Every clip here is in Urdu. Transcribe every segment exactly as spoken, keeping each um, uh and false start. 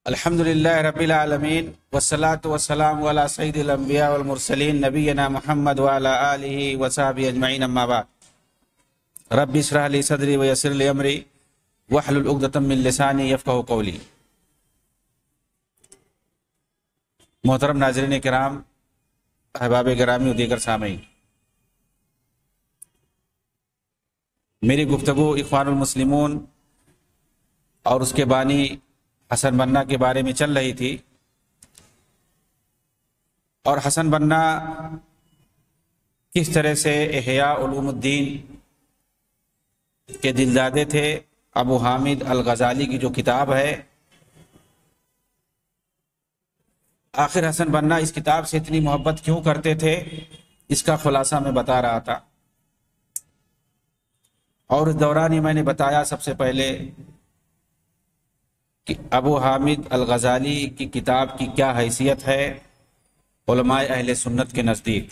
الحمدللہ رب العالمین والصلاة والسلام علی سید الانبیاء والمرسلین نبینا محمد وعلی آلہ وصحبہ اجمعین اما بعد رب اشرح لی صدری ویسر لی امری واحلل عقدۃ من لسانی یفقہوا قولی۔ محترم ناظرین کرام، احباب گرامی و دیگر سامعین، میری گفتگو اخوان المسلمون اور اس کے بانی حسن بنا کے بارے میں چل رہی تھی، اور حسن بنا کس طرح سے احیاء علوم الدین کے دلدادے تھے۔ ابو حامد الغزالی کی جو کتاب ہے، آخر حسن بنا اس کتاب سے اتنی محبت کیوں کرتے تھے، اس کا خلاصہ میں بتا رہا تھا۔ اور اس دوران ہی میں نے بتایا سب سے پہلے کہ ابو حامد الغزالی کی کتاب کی کیا حیثیت ہے علماء اہل سنت کے نزدیک۔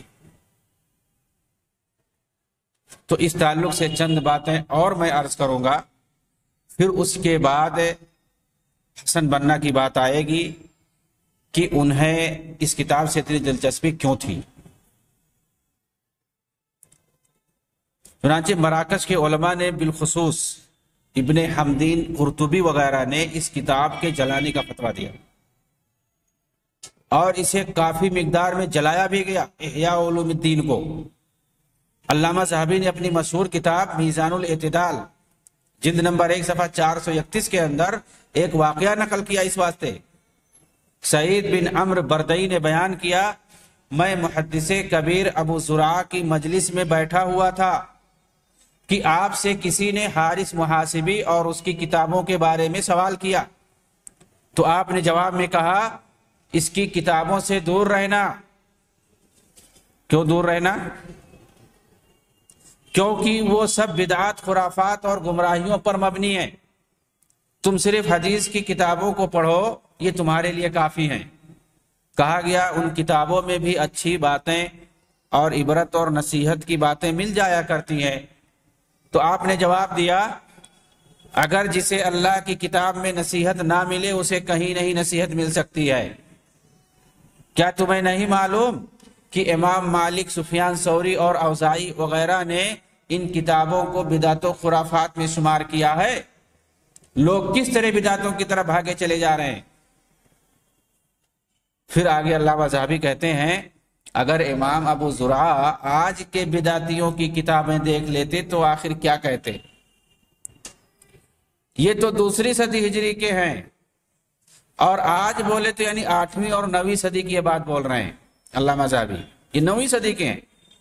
تو اس تعلق سے چند باتیں اور میں عرض کروں گا، پھر اس کے بعد حسن بنا کی بات آئے گی کہ انہیں اس کتاب سے اتنی دلچسپی کیوں تھی۔ چنانچہ مراکش کے علماء نے، بالخصوص ابن حمدین قرطبی وغیرہ نے، اس کتاب کے جلانے کا فتویٰ دیا، اور اسے کافی مقدار میں جلایا بھی گیا، احیاء علوم الدین کو۔ علامہ ذہبی نے اپنی مشہور کتاب میزان الاعتدال جلد نمبر ایک صفحہ چار سو اکتیس کے اندر ایک واقعہ نقل کیا اس واسطے۔ سعید بن عمرو بردئی نے بیان کیا، میں محدث کبیر ابو زرعہ کی مجلس میں بیٹھا ہوا تھا کہ آپ سے کسی نے حارث محاسبی اور اس کی کتابوں کے بارے میں سوال کیا، تو آپ نے جواب میں کہا، اس کی کتابوں سے دور رہنا۔ کیوں دور رہنا؟ کیونکہ وہ سب بدعات، خرافات اور گمراہیوں پر مبنی ہیں۔ تم صرف حدیث کی کتابوں کو پڑھو، یہ تمہارے لیے کافی ہیں۔ کہا گیا ان کتابوں میں بھی اچھی باتیں اور عبرت اور نصیحت کی باتیں مل جایا کرتی ہیں۔ تو آپ نے جواب دیا، اگر جسے اللہ کی کتاب میں نصیحت نہ ملے، اسے کہیں نہیں نصیحت مل سکتی ہے۔ کیا تمہیں نہیں معلوم کہ امام مالک، سفیان ثوری اور اوزاعی وغیرہ نے ان کتابوں کو بدعت و خرافات میں شمار کیا ہے؟ لوگ کس طرح بدعتوں کی طرف بھاگے چلے جا رہے ہیں۔ پھر آگے علامہ ذہبی کہتے ہیں، اگر امام ابو زرعہ آج کے بدعتیوں کی کتابیں دیکھ لیتے تو آخر کیا کہتے؟ یہ تو دوسری صدی ہجری کے ہیں، اور آج بولے تو یعنی آٹھویں اور نویں صدی کی یہ بات بول رہے ہیں علامہ ذہبی، یہ نویں صدی کے ہیں۔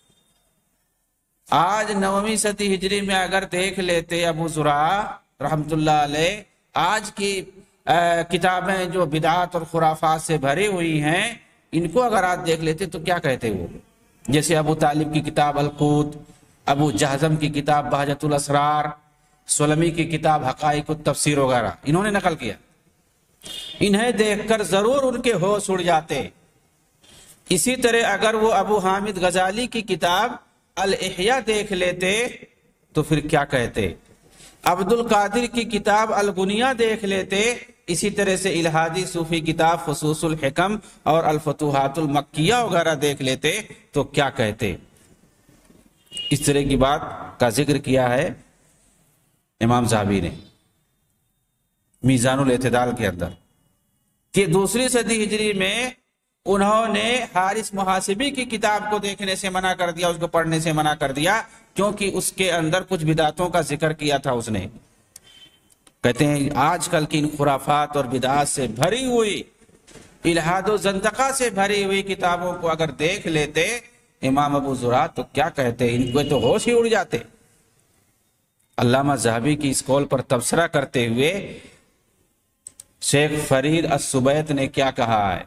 آج نویں صدی ہجری میں اگر دیکھ لیتے ابو زرعہ رحمت اللہ علیہ آج کی کتابیں جو بدعات اور خرافات سے بھری ہوئی ہیں، ان کو اگر آج دیکھ لیتے تو کیا کہتے وہ؟ جیسے ابو طالب کی کتاب القوت، ابو جہزم کی کتاب بہجت الاسرار، سلمی کی کتاب حقائق التفسیر وغیرہ انہوں نے نقل کیا۔ انہیں دیکھ کر ضرور ان کے ہوش اڑ جاتے۔ اسی طرح اگر وہ ابو حامد غزالی کی کتاب الاحیاء دیکھ لیتے تو پھر کیا کہتے؟ عبد القادر کی کتاب الغنیہ دیکھ لیتے، اسی طرح سے الہادی صوفی کتاب خصوص الحکم اور الفتوحات المکیہ وغیرہ دیکھ لیتے تو کیا کہتے؟ اس طرح کی بات کا ذکر کیا ہے امام ذہبی نے میزان الاعتدال کے اندر، کہ دوسری صدی ہجری میں انہوں نے حارث محاسبی کی کتاب کو دیکھنے سے منع کر دیا، اس کو پڑھنے سے منع کر دیا، کیونکہ اس کے اندر کچھ بدعتوں کا ذکر کیا تھا اس نے۔ کہتے ہیں آج کل کی ان خرافات اور بدعات سے بھری ہوئی، الہاد و زندقہ سے بھری ہوئی کتابوں کو اگر دیکھ لیتے امام ابو زرعہ تو کیا کہتے؟ ان کو تو ہوش ہی اڑ جاتے۔ علامہ ذہبی کی اس قول پر تبصرہ کرتے ہوئے شیخ فرید السبیت نے کیا کہا ہے،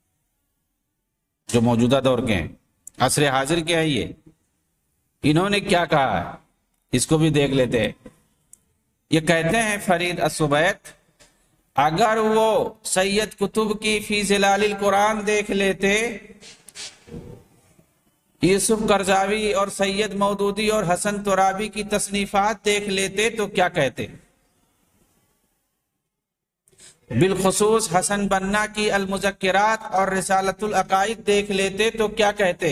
جو موجودہ دور کے ہیں، عصر حاضر کے ہیں، یہ انہوں نے کیا کہا ہے، اس کو بھی دیکھ لیتے ہیں۔ یہ کہتے ہیں فرید السبیت، اگر وہ سید قطب کی فی ظلال القرآن دیکھ لیتے، یوسف قرضاوی اور سید مودودی اور حسن ترابی کی تصنیفات دیکھ لیتے تو کیا کہتے؟ بالخصوص حسن بنا کی المذکرات اور رسالۃ العقائد دیکھ لیتے تو کیا کہتے؟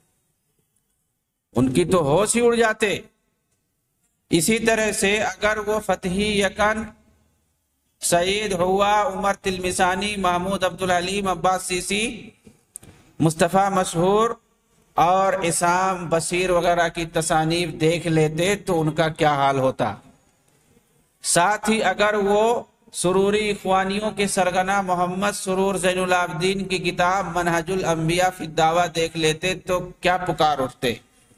ان کی تو ہوش ہی اڑ جاتے۔ اسی طرح سے اگر وہ فتحی یکن، سعید ہوا، عمر تلمسانی، محمود عبدالحلیم، عباس سیسی، مصطفیٰ مشہور اور اسام بصیر وغیرہ کی تصانیف دیکھ لیتے تو ان کا کیا حال ہوتا؟ ساتھ ہی اگر وہ سروری اخوانیوں کے سرغنہ محمد سرور زین العابدین کی کتاب منہج الانبیاء فی الدعوہ دیکھ لیتے تو کیا پکار اٹھتے؟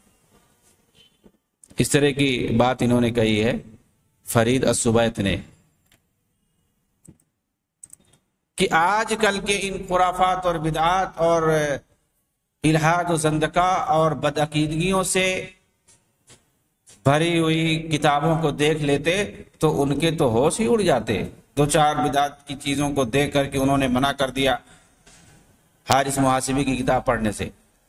اس طرح کی بات انہوں نے کہی ہے فرید السبیت نے، کہ آج کل کے ان خرافات اور بدعات اور الحاد و زندقہ اور بدعقیدگیوں سے بھری ہوئی کتابوں کو دیکھ لیتے تو ان کے تو ہوش ہی اڑ جاتے۔ دو چار بدعات کی چیزوں کو دیکھ کر کے انہوں نے منع کر دیا حارث محاسبی کی کتاب پڑھنے سے۔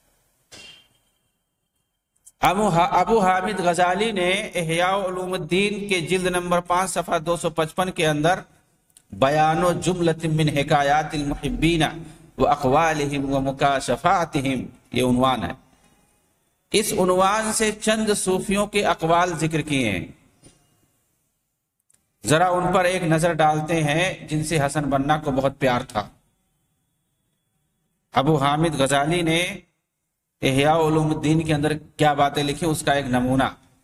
ابو حامد غزالی نے احیاء علوم الدین کے جلد نمبر پانچ صفحہ دو سو پچپن کے اندر بیان و جملۃ من حکایات المحبین و اقوالہم و مکاشفاتہم، یہ عنوان ہے۔ اس عنوان سے چند صوفیوں کے اقوال ذکر کیے ہیں، ذرا ان پر ایک نظر ڈالتے ہیں جن سے حسن بنا کو بہت پیار تھا۔ ابو حامد غزالی نے احیاء علوم الدین کے اندر کیا باتیں لکھی، اس کا ایک نمونہ۔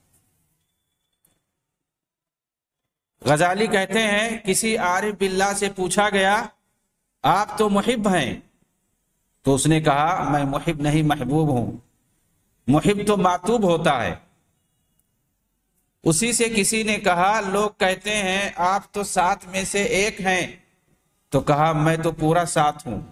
غزالی کہتے ہیں کسی عارف باللہ سے پوچھا گیا آپ تو محب ہیں، تو اس نے کہا میں محب نہیں محبوب ہوں، محب تو معتوب ہوتا ہے۔ اسی سے کسی نے کہا لوگ کہتے ہیں آپ تو سات میں سے ایک ہیں، تو کہا میں تو پورا سات ہوں۔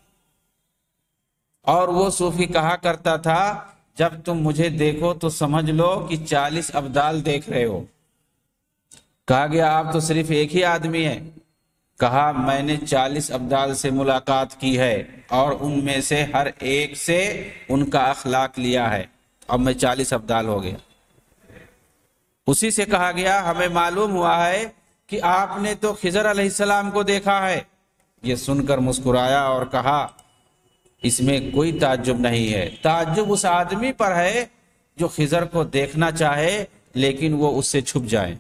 اور وہ صوفی کہا کرتا تھا جب تم مجھے دیکھو تو سمجھ لو کہ چالیس ابدال دیکھ رہے ہو۔ کہا گیا آپ تو صرف ایک ہی آدمی ہیں، کہا میں نے چالیس ابدال سے ملاقات کی ہے اور ان میں سے ہر ایک سے ان کا اخلاق لیا ہے، اب میں چالیس ابدال ہو گیا۔ اسی سے کہا گیا ہمیں معلوم ہوا ہے کہ آپ نے تو خضر علیہ السلام کو دیکھا ہے۔ یہ سن کر مسکرایا اور کہا اس میں کوئی تعجب نہیں ہے، تعجب اس آدمی پر ہے جو خضر کو دیکھنا چاہے لیکن وہ اس سے چھپ جائے۔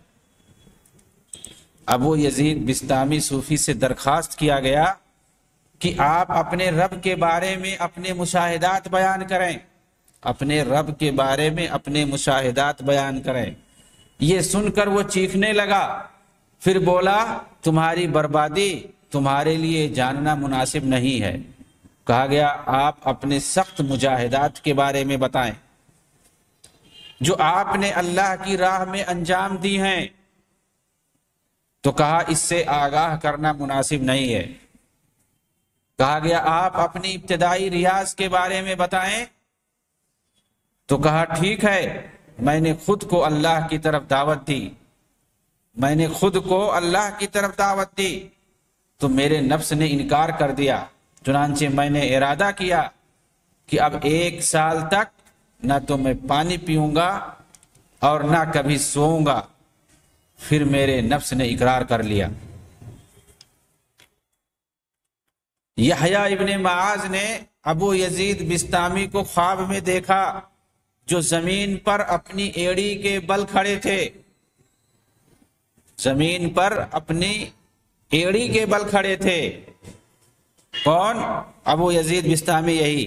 ابو یزید بستامی صوفی سے درخواست کیا گیا کہ آپ اپنے رب کے بارے میں اپنے مشاہدات بیان کریں، اپنے رب کے بارے میں اپنے مشاہدات بیان کریں۔ یہ سن کر وہ چیخنے لگا، پھر بولا تمہاری بربادی تمہارے لیے جاننا مناسب نہیں ہے۔ کہا گیا آپ اپنے سخت مجاہدات کے بارے میں بتائیں جو آپ نے اللہ کی راہ میں انجام دی ہیں۔ تو کہا اس سے آگاہ کرنا مناسب نہیں ہے۔ کہا گیا آپ اپنی ابتدائی ریاض کے بارے میں بتائیں۔ تو کہا ٹھیک ہے، میں نے خود کو اللہ کی طرف دعوت دی، میں نے خود کو اللہ کی طرف دعوت دی تو میرے نفس نے انکار کر دیا، چنانچہ میں نے ارادہ کیا کہ اب ایک سال تک نہ تو میں پانی پیوں گا اور نہ کبھی سوؤں گا۔ پھر میرے نفس نے اقرار کر لیا۔ یحییٰ ابن معاذ نے ابو یزید بستامی کو خواب میں دیکھا جو زمین پر اپنی ایڑی کے بل کھڑے تھے، زمین پر اپنی ایڑی کے بل کھڑے تھے۔ کون؟ ابو یزید بستامی، یہی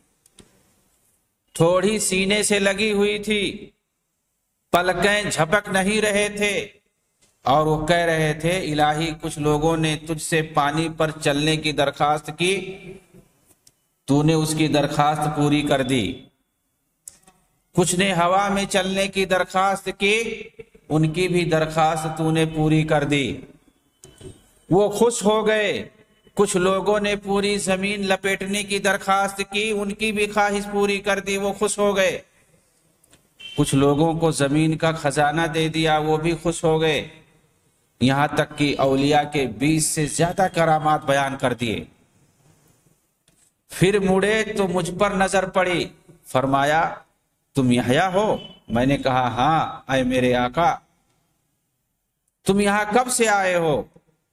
تھوڑی سینے سے لگی ہوئی تھی، پلکیں جھپک نہیں رہے تھے، اور وہ کہہ رہے تھے الہی کچھ لوگوں نے تجھ سے پانی پر چلنے کی درخواست کی، تو نے اس کی درخواست پوری کر دی۔ کچھ نے ہوا میں چلنے کی درخواست کی، ان کی بھی درخواست تو نے پوری کر دی۔ وہ خوش ہو گئے۔ کچھ لوگوں نے پوری زمین لپیٹنے کی درخواست کی، ان کی بھی خواہش پوری کر دی، وہ خوش ہو گئے۔ کچھ لوگوں کو زمین کا خزانہ دے دیا، وہ بھی خوش ہو گئے۔ یہاں تک کہ اولیاء کے بیس سے زیادہ کرامات بیان کر دیے۔ پھر مڑے تو مجھ پر نظر پڑی، فرمایا تم یحییٰ ہو؟ میں نے کہا ہاں اے میرے آقا۔ تم یہاں کب سے آئے ہو؟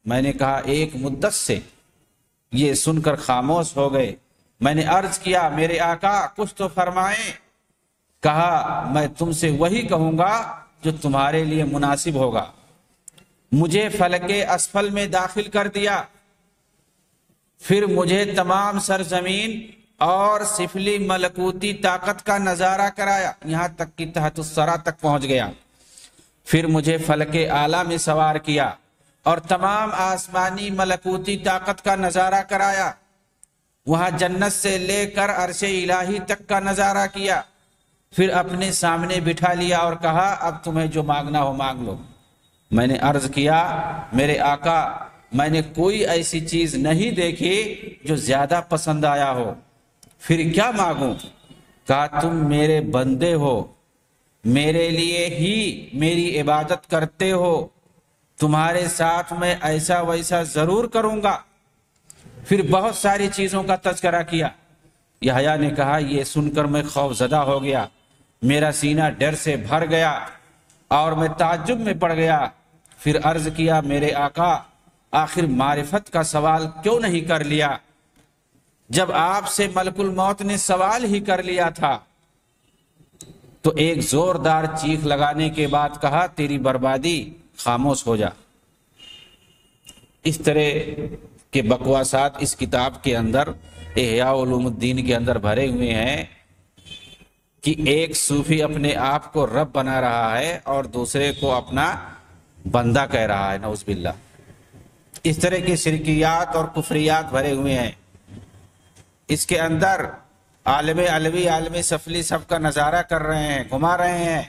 میں نے کہا ایک مدت سے یہ سن کر خاموش ہو گئے۔ میں نے عرض کیا میرے آقا کچھ تو فرمائیں۔ کہا میں تم سے وہی کہوں گا جو تمہارے لیے مناسب ہوگا۔ مجھے فلک اسفل میں داخل کر دیا، پھر مجھے تمام سرزمین اور سفلی ملکوتی طاقت کا نظارہ کرایا، یہاں تک کہ تحت الثری تک پہنچ گیا۔ پھر مجھے فلک اعلیٰ میں سوار کیا اور تمام آسمانی ملکوتی طاقت کا نظارہ کرایا، وہاں جنت سے لے کر عرش الہی تک کا نظارہ کیا، پھر اپنے سامنے بٹھا لیا اور کہا اب تمہیں جو مانگنا ہو مانگ لو۔ میں نے عرض کیا میرے آقا میں نے کوئی ایسی چیز نہیں دیکھی جو زیادہ پسند آیا ہو، پھر کیا مانگوں؟ کہا تم میرے بندے ہو، میرے لیے ہی میری عبادت کرتے ہو، تمہارے ساتھ میں ایسا ویسا ضرور کروں گا۔ پھر بہت ساری چیزوں کا تذکرہ کیا۔ یحییٰ نے کہا یہ سن کر میں خوف زدہ ہو گیا، میرا سینہ ڈر سے بھر گیا اور میں تعجب میں پڑ گیا۔ پھر عرض کیا میرے آقا آخر معرفت کا سوال کیوں نہیں کر لیا جب آپ سے ملک الموت نے سوال ہی کر لیا تھا؟ تو ایک زوردار چیخ لگانے کے بعد کہا تیری بربادی، خاموش ہو جا۔ اس طرح کے بکواسات اس کتاب کے اندر احیاء علوم الدین کے اندر بھرے ہوئے ہیں کہ ایک صوفی اپنے آپ کو رب بنا رہا ہے اور دوسرے کو اپنا بندہ کہہ رہا ہے، نعوذ باللہ۔ اس طرح کی شرکیات اور کفریات بھرے ہوئے ہیں۔ اس کے اندر عالم علوی عالم سفلی سب کا نظارہ کر رہے ہیں، گھما رہے ہیں۔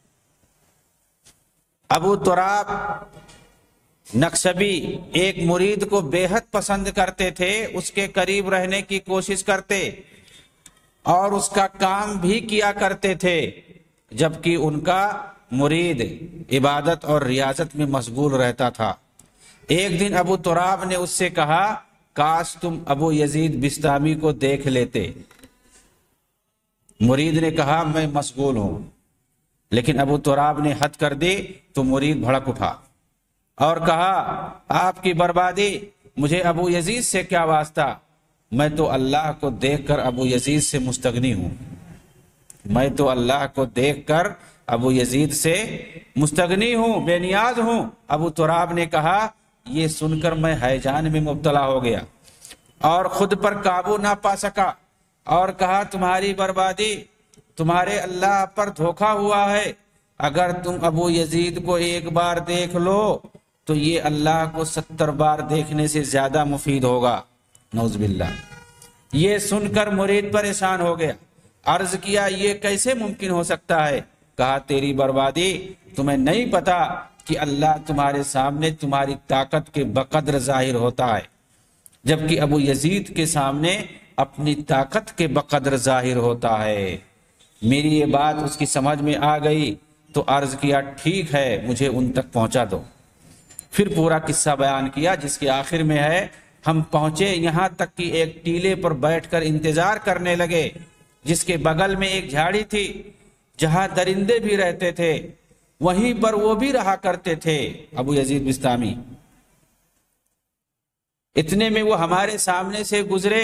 ابو تراب نقشبی ایک مرید کو بے حد پسند کرتے تھے، اس کے قریب رہنے کی کوشش کرتے اور اس کا کام بھی کیا کرتے تھے، جبکہ ان کا مرید عبادت اور ریاضت میں مشغول رہتا تھا۔ ایک دن ابو تراب نے اس سے کہا کاش تم ابو یزید بسطامی کو دیکھ لیتے۔ مرید نے کہا میں مشغول ہوں، لیکن ابو تراب نے حد کر دی تو مرید بھڑک اٹھا اور کہا آپ کی بربادی، مجھے ابو یزید سے کیا واسطہ، میں تو اللہ کو دیکھ کر ابو یزید سے مستغنی ہوں، میں تو اللہ کو دیکھ کر ابو یزید سے مستغنی ہوں، بے نیاز ہوں۔ ابو تراب نے کہا یہ سن کر میں ہیجان میں مبتلا ہو گیا اور خود پر قابو نہ پا سکا اور کہا تمہاری بربادی، تمہارے اللہ پر دھوکا ہوا ہے، اگر تم ابو یزید کو ایک بار دیکھ لو تو یہ اللہ کو ستر بار دیکھنے سے زیادہ مفید ہوگا، نعوذ باللہ۔ یہ سن کر مرید پریشان ہو گیا، عرض کیا یہ کیسے ممکن ہو سکتا ہے؟ کہا تیری بربادی، تمہیں نہیں پتا کہ اللہ تمہارے سامنے تمہاری طاقت کے بقدر ظاہر ہوتا ہے، جبکہ ابو یزید کے سامنے اپنی طاقت کے بقدر ظاہر ہوتا ہے۔ میری یہ بات اس کی سمجھ میں آ گئی تو عرض کیا ٹھیک ہے مجھے ان تک پہنچا دو۔ پھر پورا قصہ بیان کیا جس کے آخر میں ہے ہم پہنچے یہاں تک کہ ایک ٹیلے پر بیٹھ کر انتظار کرنے لگے، جس کے بغل میں ایک جھاڑی تھی جہاں درندے بھی رہتے تھے، وہیں پر وہ بھی رہا کرتے تھے ابو یزید بسطامی۔ اتنے میں وہ ہمارے سامنے سے گزرے،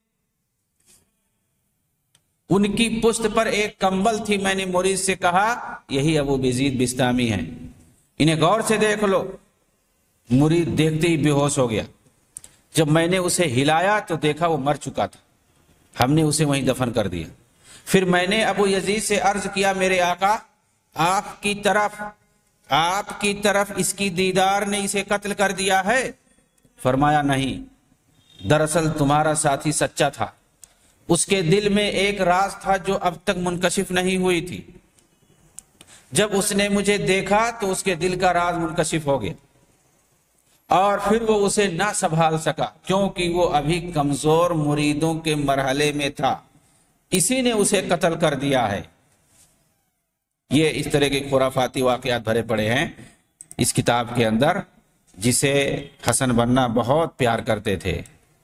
ان کی پشت پر ایک کمبل تھی، میں نے مرید سے کہا یہی ابو یزید بسطامی ہیں، انہیں غور سے دیکھ لو۔ مرید دیکھتے ہی بے ہوش ہو گیا۔ جب میں نے اسے ہلایا تو دیکھا وہ مر چکا تھا، ہم نے اسے وہیں دفن کر دیا۔ پھر میں نے ابو یزید سے عرض کیا میرے آقا آپ کی طرف آپ کی طرف اس کی دیدار نے اسے قتل کر دیا ہے؟ فرمایا نہیں، دراصل تمہارا ساتھی سچا تھا، اس کے دل میں ایک راز تھا جو اب تک منکشف نہیں ہوئی تھی، جب اس نے مجھے دیکھا تو اس کے دل کا راز منکشف ہو گیا اور پھر وہ اسے نہ سنبھال سکا، کیونکہ وہ ابھی کمزور مریدوں کے مرحلے میں تھا، اسی نے اسے قتل کر دیا ہے۔ یہ اس طرح کے خرافاتی واقعات بھرے پڑے ہیں اس کتاب کے اندر، جسے حسن بنا بہت پیار کرتے تھے۔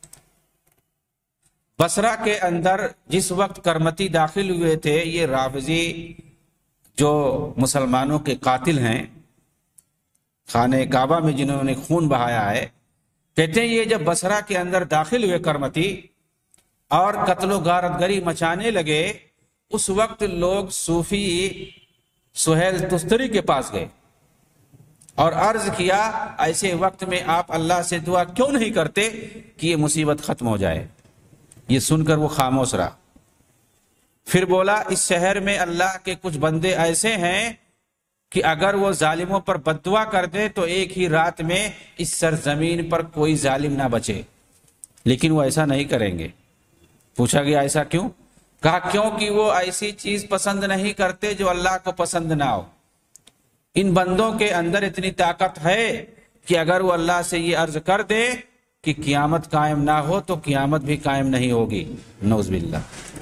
بصرہ کے اندر جس وقت کرمتی داخل ہوئے تھے، یہ رافضی جو مسلمانوں کے قاتل ہیں، خانہ کعبہ میں جنہوں نے خون بہایا ہے، کہتے ہیں یہ جب بصرہ کے اندر داخل ہوئے کرمتی اور قتل و غارت گری مچانے لگے، اس وقت لوگ صوفی سہیل تستری کے پاس گئے اور عرض کیا ایسے وقت میں آپ اللہ سے دعا کیوں نہیں کرتے کہ یہ مصیبت ختم ہو جائے؟ یہ سن کر وہ خاموش رہا۔ پھر بولا اس شہر میں اللہ کے کچھ بندے ایسے ہیں کہ اگر وہ ظالموں پر بد دعا کر دے تو ایک ہی رات میں اس سرزمین پر کوئی ظالم نہ بچے، لیکن وہ ایسا نہیں کریں گے۔ پوچھا گیا ایسا کیوں؟ کہا کیونکہ وہ ایسی چیز پسند نہیں کرتے جو اللہ کو پسند نہ ہو۔ ان بندوں کے اندر اتنی طاقت ہے کہ اگر وہ اللہ سے یہ عرض کر دے کہ قیامت قائم نہ ہو تو قیامت بھی قائم نہیں ہوگی، نعوذ باللہ۔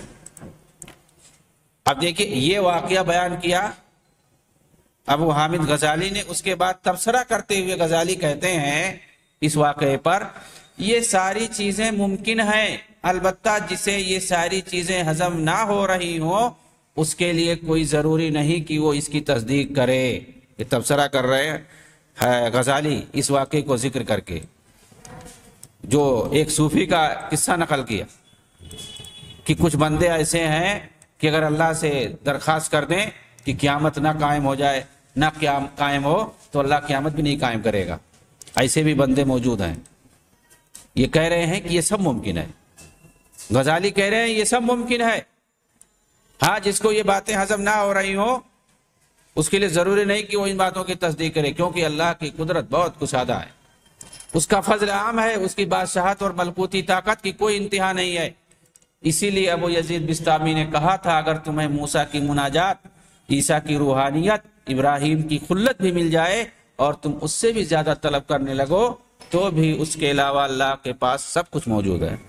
اب دیکھیے یہ واقعہ بیان کیا ابو حامد غزالی نے، اس کے بعد تبصرہ کرتے ہوئے غزالی کہتے ہیں اس واقعے پر یہ ساری چیزیں ممکن ہیں، البتہ جسے یہ ساری چیزیں ہضم نہ ہو رہی ہوں اس کے لیے کوئی ضروری نہیں کہ وہ اس کی تصدیق کرے۔ یہ تبصرہ کر رہے ہیں غزالی اس واقعے کو ذکر کر کے، جو ایک صوفی کا قصہ نقل کیا کہ کچھ بندے ایسے ہیں کہ اگر اللہ سے درخواست کر دیں کہ قیامت نہ قائم ہو جائے، نہ قائم ہو تو اللہ قیامت بھی نہیں قائم کرے گا۔ ایسے بھی بندے موجود ہیں۔ یہ کہہ رہے ہیں کہ یہ سب ممکن ہے، غزالی کہہ رہے ہیں یہ سب ممکن ہے۔ ہاں جس کو یہ باتیں ہضم نہ ہو رہی ہوں اس کے لیے ضروری نہیں کہ وہ ان باتوں کی تصدیق کرے، کیونکہ اللہ کی قدرت بہت کشادہ ہے، اس کا فضل عام ہے، اس کی بادشاہت اور ملکوتی طاقت کی کوئی انتہا نہیں ہے۔ اسی لیے ابو یزید بستامی نے کہا تھا اگر تمہیں موسیٰ کی مناجات، عیسیٰ کی روحانیت، ابراہیم کی خلت بھی مل جائے اور تم اس سے بھی زیادہ طلب کرنے لگو تو بھی اس کے علاوہ اللہ کے پاس سب کچھ موجود ہے۔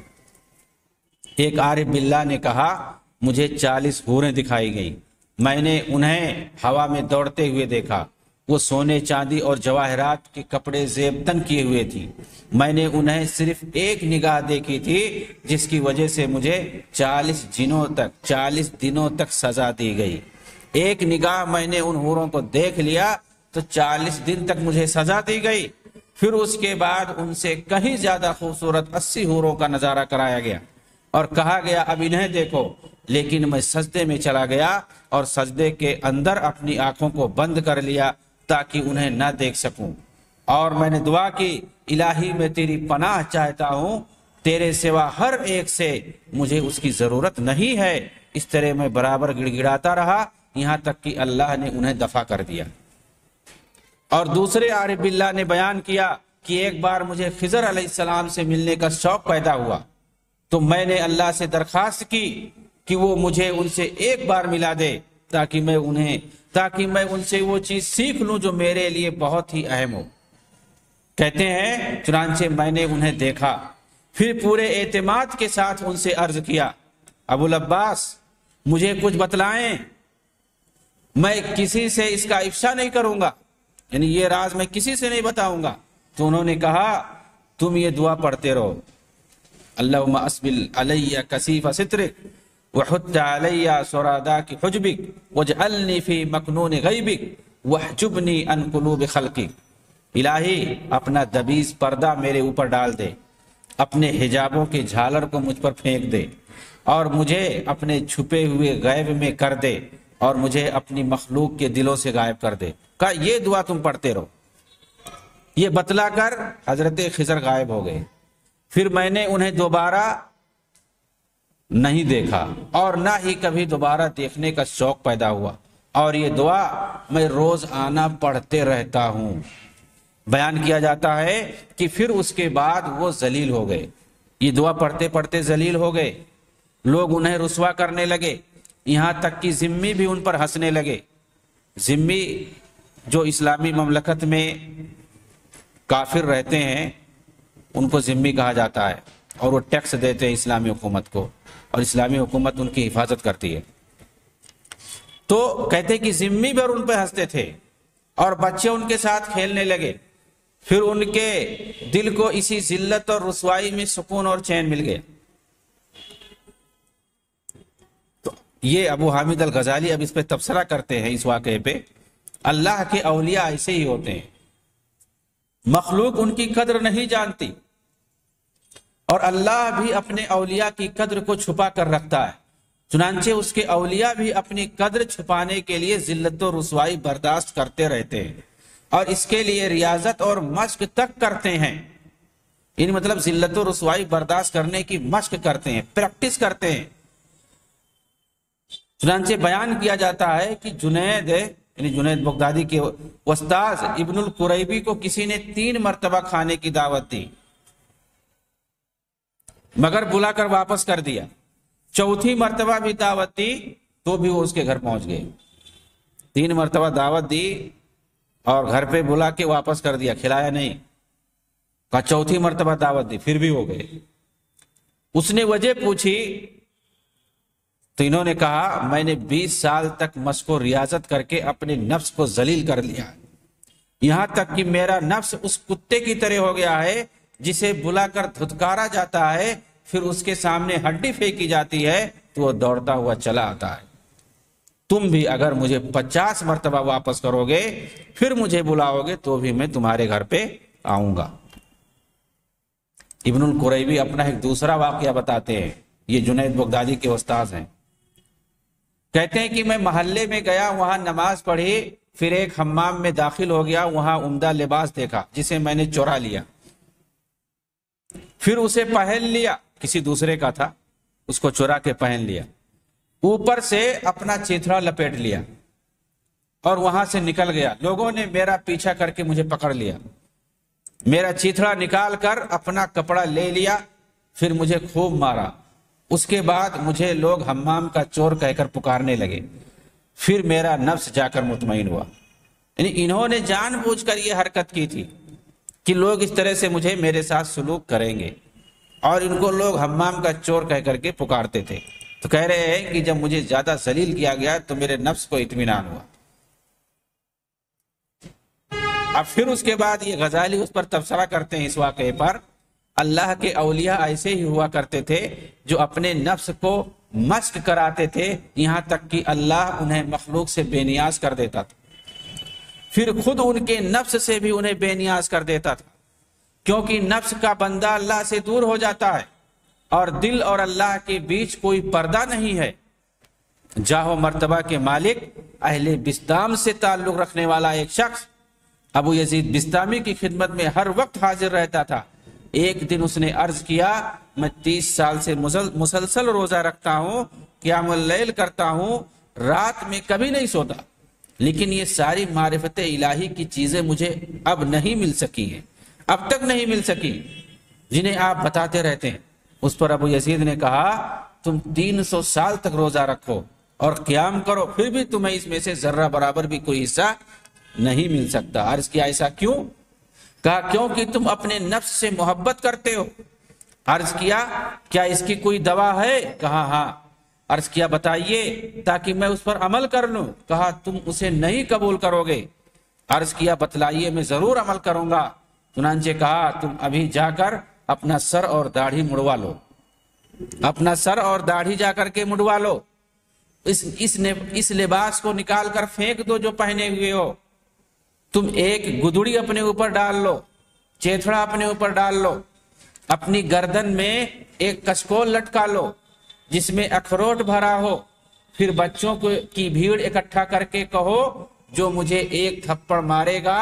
ایک عارف باللہ نے کہا مجھے چالیس حوریں دکھائی گئیں، میں نے انہیں ہوا میں دوڑتے ہوئے دیکھا، وہ سونے چاندی اور جواہرات کے کپڑے زیب تن کیے ہوئے تھی، میں نے انہیں صرف ایک نگاہ دیکھی تھی جس کی وجہ سے مجھے چالیس دنوں تک چالیس دنوں تک سزا دی گئی۔ ایک نگاہ میں نے ان حوروں کو دیکھ لیا تو چالیس دن تک مجھے سزا دی گئی، پھر اس کے بعد ان سے کہیں زیادہ خوبصورت اسی حوروں کا نظارہ کرایا گیا اور کہا گیا اب انہیں دیکھو، لیکن میں سجدے میں چلا گیا اور سجدے کے اندر اپنی آنکھوں کو بند کر لیا تاکہ انہیں نہ دیکھ سکوں، اور میں نے دعا کی الہی میں تیری پناہ چاہتا ہوں، تیرے سوا ہر ایک سے مجھے اس کی ضرورت نہیں ہے۔ اس طرح میں برابر گڑ گڑاتا رہا یہاں تک کہ اللہ نے انہیں دفع کر دیا۔ اور دوسرے عارف باللہ نے بیان کیا کہ ایک بار مجھے خضر علیہ السلام سے ملنے کا شوق پیدا ہوا تو میں نے اللہ سے درخواست کی کہ وہ مجھے ان سے ایک بار ملا دے تاکہ میں انہیں تاکہ میں ان سے وہ چیز سیکھ لوں جو میرے لیے بہت ہی اہم ہو۔ کہتے ہیں چنانچہ میں نے انہیں دیکھا، پھر پورے اعتماد کے ساتھ ان سے عرض کیا ابو العباس مجھے کچھ بتلائیں، میں کسی سے اس کا افشا نہیں کروں گا، یعنی یہ راز میں کسی سے نہیں بتاؤں گا۔ تو انہوں نے کہا تم یہ دعا پڑھتے رہو، اللہم اسبل علی کثیف سترک وحط علی سراداک حجبک واجعلنی فی مکنون غیبک واحجبنی عن قلوب خلقک۔ الہی اپنا دبیز پردہ میرے اوپر ڈال دے، اپنے حجابوں کے جھالر کو مجھ پر پھینک دے اور مجھے اپنے چھپے ہوئے غیب میں کر دے اور مجھے اپنی مخلوق کے دلوں سے غائب کر دے۔ کہا یہ دعا تم پڑھتے رہو۔ یہ بتلا کر حضرت خضر غائب ہو گئے، پھر میں نے انہیں دوبارہ نہیں دیکھا اور نہ ہی کبھی دوبارہ دیکھنے کا شوق پیدا ہوا، اور یہ دعا میں روز آنا پڑھتے رہتا ہوں۔ بیان کیا جاتا ہے کہ پھر اس کے بعد وہ ذلیل ہو گئے، یہ دعا پڑھتے پڑھتے ذلیل ہو گئے، لوگ انہیں رسوا کرنے لگے، یہاں تک کہ ذمی بھی ان پر ہنسنے لگے۔ ذمی جو اسلامی مملکت میں کافر رہتے ہیں ان کو ذمی کہا جاتا ہے، اور وہ ٹیکس دیتے ہیں اسلامی حکومت کو، اور اسلامی حکومت ان کی حفاظت کرتی ہے۔ تو کہتے کہ ذمی بھی اور ان پہ ہنستے تھے اور بچے ان کے ساتھ کھیلنے لگے، پھر ان کے دل کو اسی ذلت اور رسوائی میں سکون اور چین مل گیا۔ تو یہ ابو حامد الغزالی اب اس پہ تبصرہ کرتے ہیں اس واقعے پہ، اللہ کے اولیاء ایسے ہی ہوتے ہیں، مخلوق ان کی قدر نہیں جانتی، اور اللہ بھی اپنے اولیاء کی قدر کو چھپا کر رکھتا ہے، چنانچہ اس کے اولیاء بھی اپنی قدر چھپانے کے لیے ذلت و رسوائی برداشت کرتے رہتے ہیں، اور اس کے لیے ریاضت اور مشق تک کرتے ہیں۔ ان مطلب ذلت و رسوائی برداشت کرنے کی مشق کرتے ہیں، پریکٹس کرتے ہیں۔ چنانچہ بیان کیا جاتا ہے کہ جنید یعنی جنید بغدادی کے استاذ ابن القریبی کو کسی نے تین مرتبہ کھانے کی دعوت دی، مگر بلا کر واپس کر دیا۔ چوتھی مرتبہ بھی دعوت دی تو بھی وہ اس کے گھر پہنچ گئے۔ تین مرتبہ دعوت دی اور گھر پہ بلا کے واپس کر دیا، کھلایا نہیں۔ کہا چوتھی مرتبہ دعوت دی، پھر بھی ہو گئے۔ اس نے وجہ پوچھی تو انہوں نے کہا میں نے بیس سال تک مشق و ریاضت کر کے اپنے نفس کو ذلیل کر لیا، یہاں تک کہ میرا نفس اس کتے کی طرح ہو گیا ہے جسے بلا کر دھتکارا جاتا ہے، پھر اس کے سامنے ہڈی پھینکی جاتی ہے تو وہ دوڑتا ہوا چلا آتا ہے۔ تم بھی اگر مجھے پچاس مرتبہ واپس کرو گے پھر مجھے بلاؤ گے تو بھی میں تمہارے گھر پہ آؤں گا۔ ابن القریبی اپنا ایک دوسرا واقعہ بتاتے ہیں، یہ جنید بغدادی کے استاذ ہیں۔ کہتے ہیں کہ میں محلے میں گیا، وہاں نماز پڑھی، پھر ایک حمام میں داخل ہو گیا، وہاں عمدہ لباس دیکھا جسے میں نے چورا لیا، پھر اسے پہن لیا، کسی دوسرے کا تھا، اس کو چورا کے پہن لیا، اوپر سے اپنا چیتھڑا لپیٹ لیا اور وہاں سے نکل گیا۔ لوگوں نے میرا پیچھا کر کے مجھے پکڑ لیا، میرا چیتھڑا نکال کر اپنا کپڑا لے لیا، پھر مجھے خوب مارا۔ اس کے بعد مجھے لوگ حمام کا چور کہہ کر پکارنے لگے، پھر میرا نفس جا کر مطمئن ہوا۔ یعنی انہوں نے جان بوجھ کر یہ حرکت کی تھی کہ لوگ اس طرح سے مجھے میرے ساتھ سلوک کریں گے، اور ان کو لوگ حمام کا چور کہہ کر کے پکارتے تھے۔ تو کہہ رہے ہیں کہ جب مجھے زیادہ ذلیل کیا گیا تو میرے نفس کو اطمینان ہوا۔ اب پھر اس کے بعد یہ غزالی اس پر تبصرہ کرتے ہیں اس واقعے پر، اللہ کے اولیاء ایسے ہی ہوا کرتے تھے جو اپنے نفس کو مشق کراتے تھے، یہاں تک کہ اللہ انہیں مخلوق سے بے نیاز کر دیتا تھا، پھر خود ان کے نفس سے بھی انہیں بے نیاز کر دیتا تھا، کیونکہ نفس کا بندہ اللہ سے دور ہو جاتا ہے اور دل اور اللہ کے بیچ کوئی پردہ نہیں ہے۔ جاہ و مرتبہ کے مالک اہل بسطام سے تعلق رکھنے والا ایک شخص ابو یزید بسطامی کی خدمت میں ہر وقت حاضر رہتا تھا۔ ایک دن اس نے عرض کیا میں تیس سال سے مسلسل روزہ رکھتا ہوں، قیام اللیل کرتا ہوں، رات میں کبھی نہیں سوتا، لیکن یہ ساری معرفت الہی کی چیزیں مجھے اب نہیں مل سکی ہیں، اب تک نہیں مل سکی جنہیں آپ بتاتے رہتے ہیں۔ اس پر ابو یزید نے کہا تم تین سو سال تک روزہ رکھو اور قیام کرو، پھر بھی تمہیں اس میں سے ذرہ برابر بھی کوئی حصہ نہیں مل سکتا۔ عرض کیا ایسا کیوں؟ کہا کیونکہ تم اپنے نفس سے محبت کرتے ہو۔ عرض کیا کیا اس کی کوئی دوا ہے؟ کہا ہاں۔ عرض کیا بتائیے تاکہ میں اس پر عمل کر لوں۔ کہا تم اسے نہیں قبول کرو گے۔ عرض کیا بتلائیے میں ضرور عمل کروں گا۔ چنانچہ کہا تم ابھی جا کر اپنا سر اور داڑھی مڑوا لو، اپنا سر اور داڑھی جا کر کے مڑوا لو، اس اس نے اس لباس کو نکال کر پھینک دو جو پہنے ہوئے ہو، تم ایک گدڑی اپنے اوپر ڈال لو، چیتھڑا اپنے اوپر ڈال لو، اپنی گردن میں ایک کچکول لٹکا لو جس میں اخروٹ بھرا ہو، پھر بچوں کو کی بھیڑ اکٹھا کر کے کہو جو مجھے ایک تھپڑ مارے گا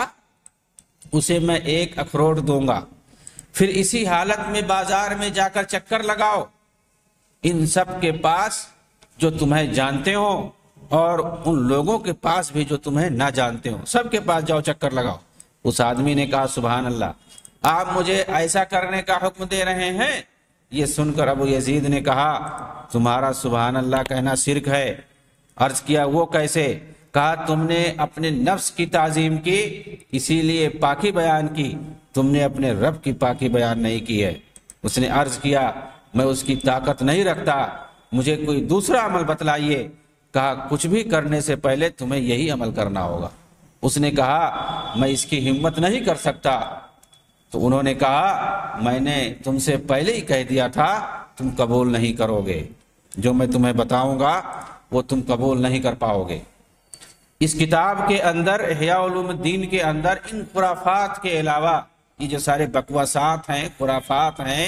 اسے میں ایک اخروٹ دوں گا، پھر اسی حالت میں بازار میں جا کر چکر لگاؤ، ان سب کے پاس جو تمہیں جانتے ہو اور ان لوگوں کے پاس بھی جو تمہیں نہ جانتے ہو، سب کے پاس جاؤ چکر لگاؤ۔ اس آدمی نے کہا سبحان اللہ، آپ مجھے ایسا کرنے کا حکم دے رہے ہیں؟ یہ سن کر ابو یزید نے کہا تمہارا سبحان اللہ کہنا شرک ہے۔ عرض کیا وہ کیسے؟ کہا تم نے اپنے نفس کی تعظیم کی اسی لیے پاکی بیان کی، تم نے اپنے رب کی پاکی بیان نہیں کی ہے۔ اس نے عرض کیا میں اس کی طاقت نہیں رکھتا، مجھے کوئی دوسرا عمل بتلائیے۔ کہا کچھ بھی کرنے سے پہلے تمہیں یہی عمل کرنا ہوگا۔ اس نے کہا میں اس کی ہمت نہیں کر سکتا۔ تو انہوں نے کہا میں نے تم سے پہلے ہی کہہ دیا تھا تم قبول نہیں کرو گے، جو میں تمہیں بتاؤں گا وہ تم قبول نہیں کر پاؤ گے۔ اس کتاب کے اندر احیاء علوم الدین کے اندر ان خرافات کے علاوہ یہ جو سارے بکواسات ہیں، خرافات ہیں،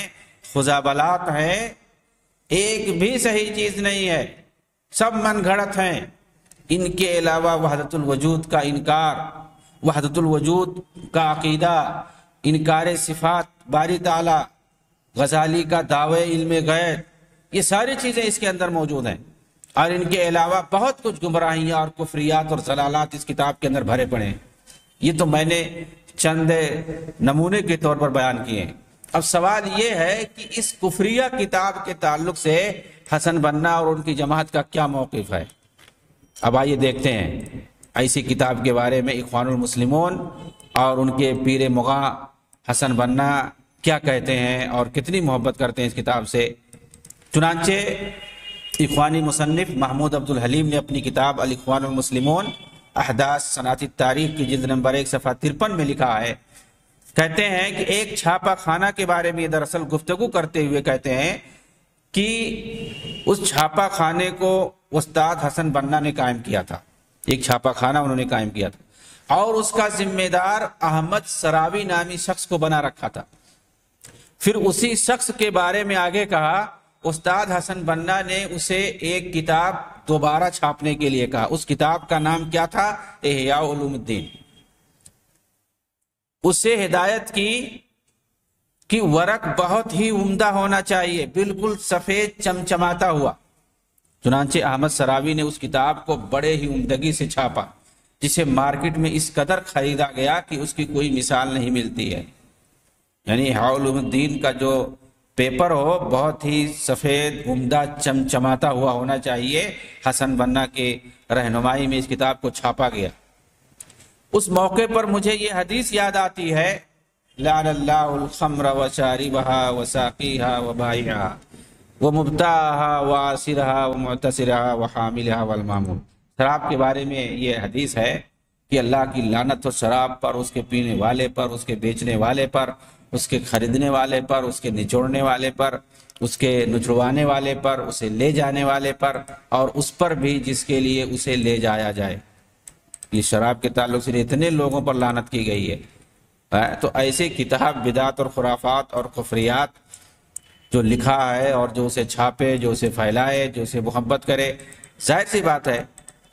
خزابلات ہیں، ایک بھی صحیح چیز نہیں ہے، سب من گھڑت ہیں۔ ان کے علاوہ وحدت الوجود کا انکار، وحدت الوجود کا عقیدہ، انکار صفات باری تعالی، غزالی کا دعوی علم غیب، یہ ساری چیزیں اس کے اندر موجود ہیں۔ اور ان کے علاوہ بہت کچھ گمراہیاں اور کفریات اور ضلالات اس کتاب کے اندر بھرے پڑے ہیں۔ یہ تو میں نے چند نمونے کے طور پر بیان کیے ہیں۔ اب سوال یہ ہے کہ اس کفریہ کتاب کے تعلق سے حسن بنا اور ان کی جماعت کا کیا موقف ہے۔ اب آئیے دیکھتے ہیں ایسی کتاب کے بارے میں اخوان المسلمون اور ان کے پیر مغاں حسن بنا کیا کہتے ہیں اور کتنی محبت کرتے ہیں اس کتاب سے۔ چنانچہ اخوانی مصنف محمود عبد الحلیم نے اپنی کتاب الاخوان المسلمون احداث صنعت التاریخ کی جلد نمبر ایک صفحہ ترپن میں لکھا ہے، کہتے ہیں کہ ایک چھاپا خانہ کے بارے میں دراصل گفتگو کرتے ہوئے کہتے ہیں کہ اس چھاپا خانے کو استاد حسن بنا نے قائم کیا تھا، ایک چھاپا خانہ انہوں نے قائم کیا تھا اور اس کا ذمہ دار احمد سراوی نامی شخص کو بنا رکھا تھا۔ پھر اسی شخص کے بارے میں آگے کہا استاد حسن بنا نے اسے ایک کتاب دوبارہ چھاپنے کے لیے کہا۔ اس کتاب کا نام کیا تھا؟ احیاء علوم الدین۔ اسے ہدایت کی کہ ورق بہت ہی عمدہ ہونا چاہیے، بالکل سفید چمچماتا ہوا۔ چنانچہ احمد سراوی نے اس کتاب کو بڑے ہی عمدگی سے چھاپا، جسے مارکیٹ میں اس قدر خریدا گیا کہ اس کی کوئی مثال نہیں ملتی ہے۔ یعنی احیاء علوم الدین کا جو پیپر ہو بہت ہی سفید عمدہ چمچماتا ہوا ہونا چاہیے۔ حسن بنا کے رہنمائی میں اس کتاب کو چھاپا گیا۔ اس موقع پر مجھے یہ حدیث یاد آتی ہے، لعن اللہ الخمر وشاربها وساقیها وبائعها ومبتاعها وعاصرها ومعتصرها وحاملها والمامون۔ شراب کے بارے میں یہ حدیث ہے کہ اللہ کی لعنت ہو شراب پر، اس کے پینے والے پر، اس کے بیچنے والے پر، اس کے خریدنے والے پر، اس کے نچوڑنے والے پر، اس کے نچڑوانے والے پر، اسے لے جانے والے پر، اور اس پر بھی جس کے لیے اسے لے جایا جائے۔ یہ شراب کے تعلق سے اتنے لوگوں پر لعنت کی گئی ہے۔ تو ایسے کتاب بدعت اور خرافات اور کفریات جو لکھا ہے اور جو اسے چھاپے، جو اسے پھیلائے، جو اسے محبت کرے، ظاہر سی بات ہے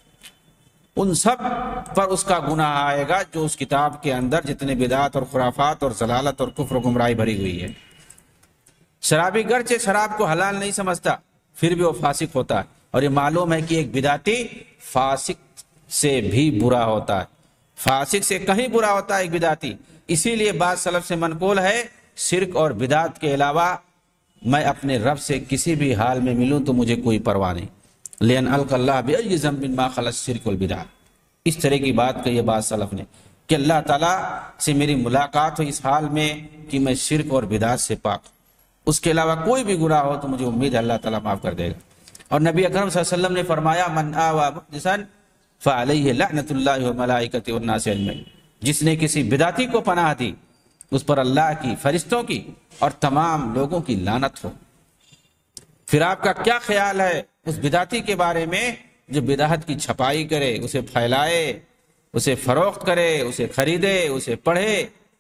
ان سب پر اس کا گناہ آئے گا جو اس کتاب کے اندر جتنے بدعات اور خرافات اور ضلالت اور کفر و گمراہی بھری ہوئی ہے۔ شرابی گرچہ شراب کو حلال نہیں سمجھتا، پھر بھی وہ فاسق ہوتا ہے، اور یہ معلوم ہے کہ ایک بدعتی فاسق سے بھی برا ہوتا ہے، فاسق سے کہیں برا ہوتا ہے ایک بدعتی۔ اسی لیے بعض سلف سے منقول ہے، شرک اور بدعت کے علاوہ میں اپنے رب سے کسی بھی حال میں ملوں تو مجھے کوئی پرواہ نہیں، لین الق اللہ بأی ذنب ما خلا الشرک والبدع۔ اس طرح کی بات کہی ہے بعض سلف نے کہ اللہ تعالیٰ سے میری ملاقات ہو اس حال میں کہ میں شرک اور بدعت سے پاک، اس کے علاوہ کوئی بھی گناہ ہو تو مجھے امید ہے اللہ تعالیٰ معاف کر دے گا۔ اور نبی اکرم صلی اللہ علیہ وسلم نے فرمایا من آوى محدثا فعلیہ لعنۃ اللہ وملائکتہ والناس اجمعین، جس نے کسی بدعتی کو پناہ دی اس پر اللہ کی، فرشتوں کی اور تمام لوگوں کی لعنت ہو۔ پھر آپ کا کیا خیال ہے اس بدعتی کے بارے میں جو بدعت کی چھپائی کرے، اسے پھیلائے، اسے فروخت کرے، اسے خریدے، اسے پڑھے،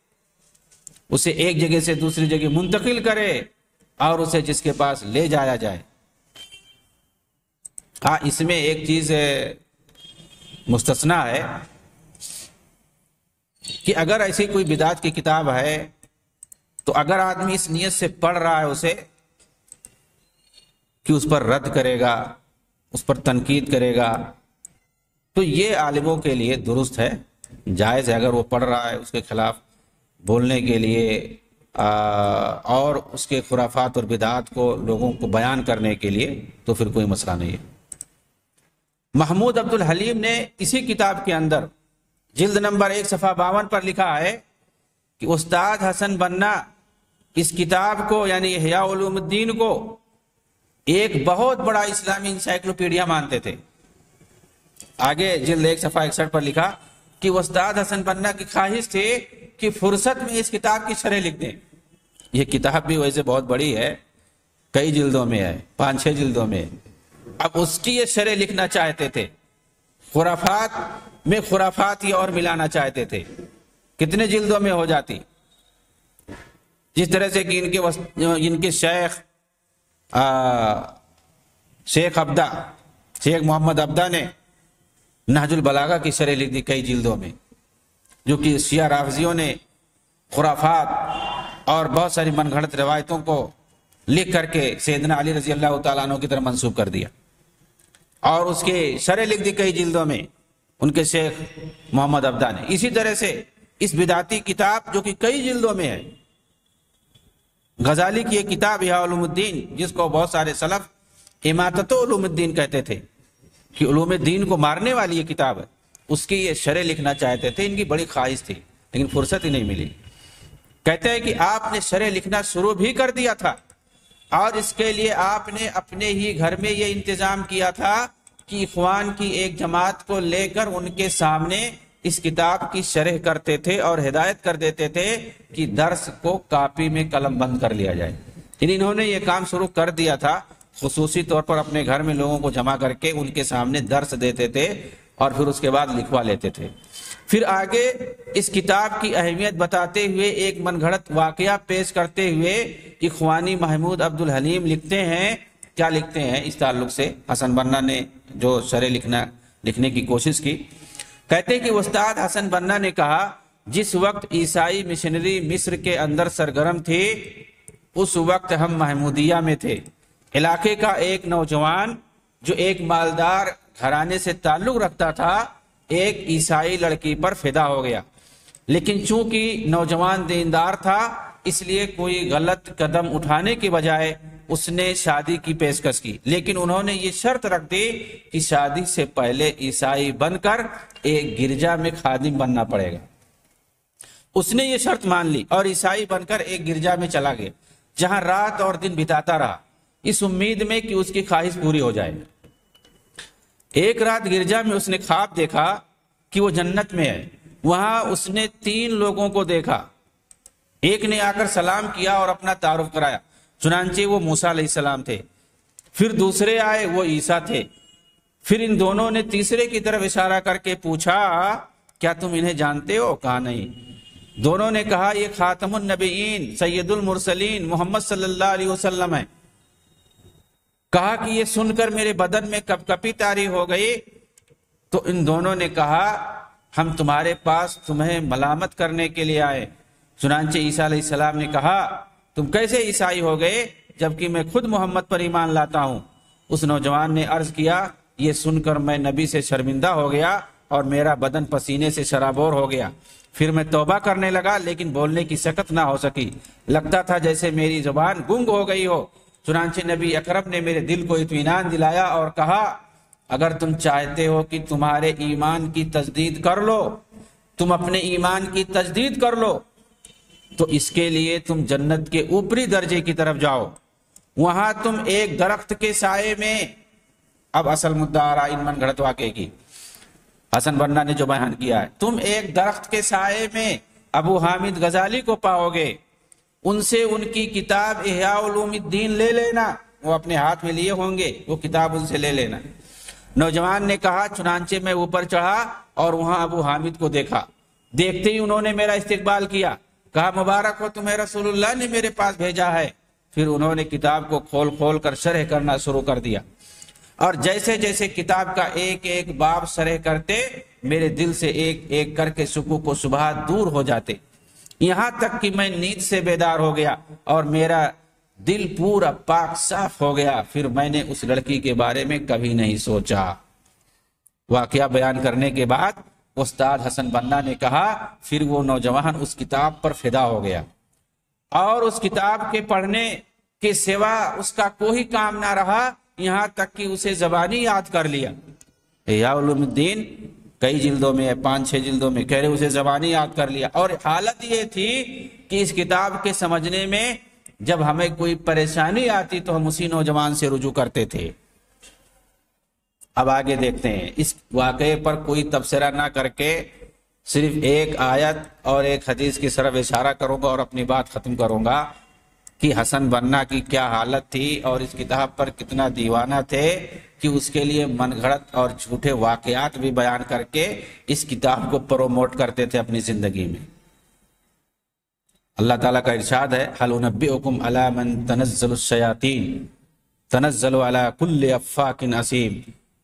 اسے ایک جگہ سے دوسری جگہ منتقل کرے اور اسے جس کے پاس لے جایا جائے۔ ہاں اس میں ایک چیز مستثنا ہے کہ اگر ایسی کوئی بدعت کی کتاب ہے تو اگر آدمی اس نیت سے پڑھ رہا ہے اسے کہ اس پر رد کرے گا، اس پر تنقید کرے گا، تو یہ عالموں کے لیے درست ہے، جائز ہے۔ اگر وہ پڑھ رہا ہے اس کے خلاف بولنے کے لیے اور اس کے خرافات اور بدعات کو لوگوں کو بیان کرنے کے لیے تو پھر کوئی مسئلہ نہیں ہے۔ محمود عبد الحلیم نے اسی کتاب کے اندر جلد نمبر ایک صفحہ باون پر لکھا ہے کہ استاد حسن بنا اس کتاب کو یعنی احیاء علوم الدین کو ایک بہت بڑا اسلامی انسائکلوپیڈیا مانتے تھے۔ آگے جلد ایک صفحہ اکسٹھ پر لکھا کہ استاد حسن بنا کی خواہش تھی کہ فرصت میں اس کتاب کی شرح لکھ دیں۔ یہ کتاب بھی ویسے بہت بڑی ہے، کئی جلدوں میں ہے، پانچ چھ جلدوں میں، اب اس کی یہ شرح لکھنا چاہتے تھے، خرافات میں خرافات یہ اور ملانا چاہتے تھے، کتنے جلدوں میں ہو جاتی، جس طرح سے کہ ان کے وس... ان کے شیخ آ... شیخ عبدہ شیخ محمد عبدہ نے نہج البلاغہ کی شرح لکھ دی کئی جلدوں میں، جو کہ شیعہ رافضیوں نے خرافات اور بہت ساری من گھڑت روایتوں کو لکھ کر کے سیدنا علی رضی اللہ تعالیٰ عنہ کی طرف منسوب کر دیا، اور اس کے شرح لکھ دی کئی جلدوں میں ان کے شیخ محمد عبدہ نے۔ اسی طرح سے اس بدعتی کتاب جو کہ کئی جلدوں میں ہے، غزالی کی ایک کتاب احیاء علوم الدین، جس کو بہت سارے سلف اماطۃ علوم الدین کہتے تھے کہ علوم الدین کو مارنے والی یہ کتاب ہے، اس کی یہ شرح لکھنا چاہتے تھے، ان کی بڑی خواہش تھی لیکن فرصت ہی نہیں ملی۔ کہتے ہیں کہ آپ نے شرح لکھنا شروع بھی کر دیا تھا، اور اس کے لیے آپ نے اپنے ہی گھر میں یہ انتظام کیا تھا کہ اخوان کی ایک جماعت کو لے کر ان کے سامنے اس کتاب کی شرح کرتے تھے اور ہدایت کر دیتے تھے کہ درس کو کاپی میں قلم بند کر لیا جائے۔ انہوں نے یہ کام شروع کر دیا تھا، خصوصی طور پر اپنے گھر میں لوگوں کو جمع کر کے ان کے سامنے درس دیتے تھے اور پھر اس کے بعد لکھوا لیتے تھے۔ پھر آگے اس کتاب کی اہمیت بتاتے ہوئے ایک من گھڑت واقعہ پیش کرتے ہوئے اخوانی محمود عبد الحلیم لکھتے ہیں، کیا لکھتے ہیں اس تعلق سے حسن بنا نے جو شرح لکھنا لکھنے کی کوشش کی۔ کہتے ہیں کہ استاد حسن بنا نے کہا، جس وقت عیسائی مشنری مصر کے اندر سرگرم تھی اس وقت ہم محمودیہ میں تھے۔ علاقے کا ایک نوجوان جو ایک مالدار گھرانے سے تعلق رکھتا تھا ایک عیسائی لڑکی پر فدا ہو گیا، لیکن چونکہ نوجوان دیندار تھا اس لیے کوئی غلط قدم اٹھانے کے بجائے اس نے شادی کی پیشکش کی، لیکن انہوں نے یہ شرط رکھ دی کہ شادی سے پہلے عیسائی بن کر ایک گرجا میں خادم بننا پڑے گا۔ اس نے یہ شرط مان لی اور عیسائی بن کر ایک گرجا میں چلا گیا، جہاں رات اور دن بتاتا رہا اس امید میں کہ اس کی خواہش پوری ہو جائے۔ ایک رات گرجا میں اس نے خواب دیکھا کہ وہ جنت میں ہے۔ وہاں اس نے تین لوگوں کو دیکھا، ایک نے آ کر سلام کیا اور اپنا تعارف کرایا، چنانچہ وہ موسیٰ علیہ السلام تھے۔ پھر دوسرے آئے، وہ عیسیٰ تھے۔ پھر ان دونوں نے تیسرے کی طرف اشارہ کر کے پوچھا، کیا تم انہیں جانتے ہو؟ کہا نہیں۔ دونوں نے کہا، یہ خاتم النبیین سید المرسلین محمد صلی اللہ علیہ وسلم ہے۔ کہا کہ یہ سن کر میرے بدن میں کپ کپی طاری ہو گئی۔ تو ان دونوں نے کہا، ہم تمہارے پاس تمہیں ملامت کرنے کے لیے آئے۔ چنانچہ عیسیٰ علیہ السلام نے کہا، تم کیسے عیسائی ہو گئے جبکہ میں خود محمد پر ایمان لاتا ہوں؟ اس نوجوان نے عرض کیا، یہ سن کر میں نبی سے شرمندہ ہو گیا اور میرا بدن پسینے سے شرابور ہو گیا۔ پھر میں توبہ کرنے لگا لیکن بولنے کی سکت نہ ہو سکی، لگتا تھا جیسے میری زبان گنگ ہو گئی ہو۔ چنانچہ نبی اکرم نے میرے دل کو اطمینان دلایا اور کہا، اگر تم چاہتے ہو کہ تمہارے ایمان کی تجدید کر لو، تم اپنے ایمان کی تجدید کر لو، تو اس کے لیے تم جنت کے اوپری درجے کی طرف جاؤ، وہاں تم ایک درخت کے سائے میں۔ اب اصل مدعا آ رہا ان من گھڑت واقعے کی، حسن بنا نے جو بیان کیا ہے، تم ایک درخت کے سائے میں ابو حامد غزالی کو پاؤ گے، ان سے ان کی کتاب احیاء علوم الدین لے لینا، وہ اپنے ہاتھ میں لیے ہوں گے، وہ کتاب ان سے لے لینا۔ نوجوان نے کہا، چنانچہ میں اوپر چڑھا اور وہاں ابو حامد کو دیکھا۔ دیکھتے ہی انہوں نے میرا استقبال کیا، کہا، مبارک ہو تمہیں، رسول اللہ نے میرے پاس بھیجا ہے۔ پھر انہوں نے کتاب کو کھول کھول کر شرح کرنا شروع کر دیا، اور جیسے جیسے کتاب کا ایک ایک باب شرح کرتے، میرے دل سے ایک ایک کر کے شکوک و شبہات دور ہو جاتے، یہاں تک کہ میں نیند سے بیدار ہو گیا اور میرا دل پورا پاک صاف ہو گیا۔ پھر میں نے اس لڑکی کے بارے میں کبھی نہیں سوچا۔ واقعہ بیان کرنے کے بعد استاد حسن بنا نے کہا، پھر وہ نوجوان اس کتاب پر فدا ہو گیا اور اس کتاب کے پڑھنے کے سوا اس کا کوئی کام نہ رہا، یہاں تک کہ اسے زبانی یاد کر لیا۔ احیاء علوم الدین کئی جلدوں میں ہے، پانچ چھ جلدوں میں، کہہ رہے اسے زبانی یاد کر لیا، اور حالت یہ تھی کہ اس کتاب کے سمجھنے میں جب ہمیں کوئی پریشانی آتی تو ہم اسی نوجوان سے رجوع کرتے تھے۔ اب آگے دیکھتے ہیں، اس واقعے پر کوئی تبصرہ نہ کر کے صرف ایک آیت اور ایک حدیث کی طرف اشارہ کروں گا اور اپنی بات ختم کروں گا کہ حسن بنا کی کیا حالت تھی اور اس کتاب پر کتنا دیوانہ تھے کہ اس کے لیے من گھڑت اور جھوٹے واقعات بھی بیان کر کے اس کتاب کو پروموٹ کرتے تھے اپنی زندگی میں۔ اللہ تعالیٰ کا ارشاد ہے هل انبئکم علی من تنزل الشیاطین تنزل علی کل افاک اثیم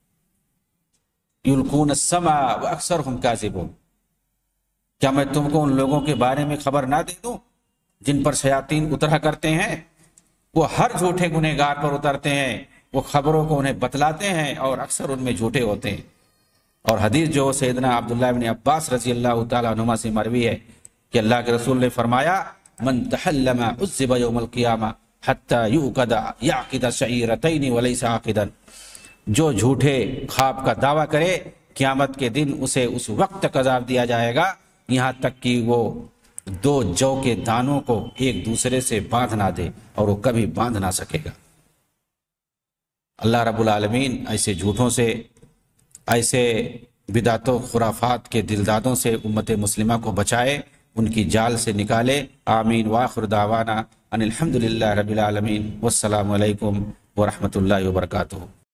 یلقون السمع واکثرهم کاذبون، کیا میں تم کو ان لوگوں کے بارے میں خبر نہ دے دوں جن پر شیاطین اترا کرتے ہیں، وہ ہر جھوٹے گنہگار پر اترتے ہیں، وہ خبروں کو انہیں بتلاتے ہیں اور اکثر ان میں جھوٹے ہوتے ہیں۔ اور حدیث جو سیدنا عبداللہ بن عباس رضی اللہ تعالیٰ عنہما سے مروی ہے کہ اللہ کے رسول نے فرمایا من تحلم عذب یوم القیامہ حتی یعقد یعقد شعیرتین ولیس عاقدا، جو جھوٹے خواب کا دعویٰ کرے قیامت کے دن اسے اس وقت تک عذاب دیا جائے گا یہاں تک کہ وہ دو جو کے دانوں کو ایک دوسرے سے باندھ نہ دے، اور وہ کبھی باندھ نہ سکے گا۔ اللہ رب العالمین ایسے جھوٹوں سے، ایسے بدعت و خرافات کے دلدادوں سے امت مسلمہ کو بچائے، ان کی جال سے نکالے۔ آمین۔ وآخر دعوانا ان الحمدللہ رب العالمین، والسلام علیکم ورحمۃ اللہ وبرکاتہ۔